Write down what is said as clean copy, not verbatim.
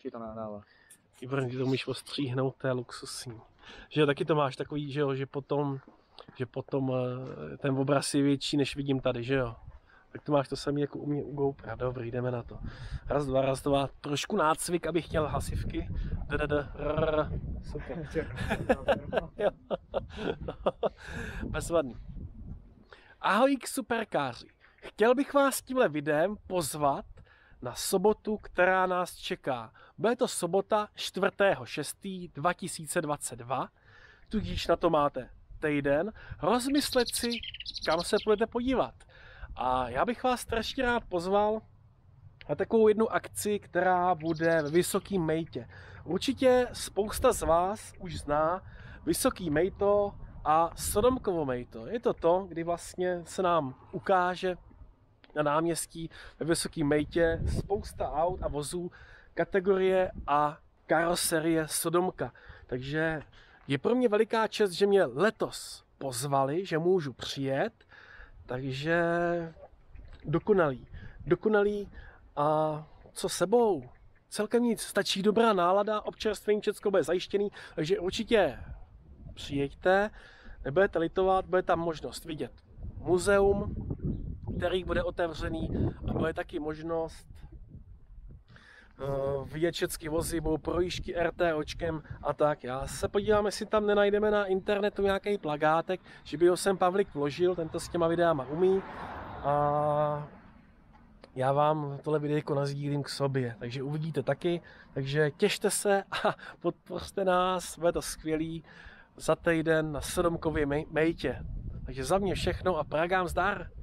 ti to nadává. Výborně, ty to můžeš ostříhnout, to je luxusní. Že taky to máš takový, že jo, že potom ten obraz je větší, než vidím tady, že jo. Tak to máš to samé jako u mě u GoPro. Dobrý, jdeme na to. Raz, dva. Trošku nácvik, abych chtěl hasivky. Super. Bezvadný. Ahoj superkáři. Chtěl bych vás tímhle videem pozvat na sobotu, která nás čeká. Bude to sobota 4.6.2022, tudíž na to máte týden, rozmyslet si, kam se půjdete podívat. A já bych vás strašně rád pozval na takovou jednu akci, která bude ve Vysokým Mejtě. Určitě spousta z vás už zná Vysoký Mejto a Sodomkovo Mejto. Je to to, kdy vlastně se nám ukáže na náměstí ve Vysokým Mejtě spousta aut a vozů kategorie a karoserie Sodomka. Takže je pro mě veliká čest, že mě letos pozvali, že můžu přijet, takže dokonalý a co sebou? Celkem nic, stačí dobrá nálada, občerstvení, všechno bude zajištěný, takže určitě přijeďte, nebudete litovat, bude tam možnost vidět muzeum, který bude otevřený a bude taky možnost vidět všechny vozy, budou projížďky RTOčkem a tak. Já se podívám, jestli tam nenajdeme na internetu nějaký plagátek, že by ho sem Pavlik vložil, tento s těma videama umí a já vám tohle videjko nasdílím k sobě, takže uvidíte taky, takže těšte se a podpořte nás, bude to skvělý za týden na Sodomkově Mejtě. Takže za mě všechno a Pragám zdar!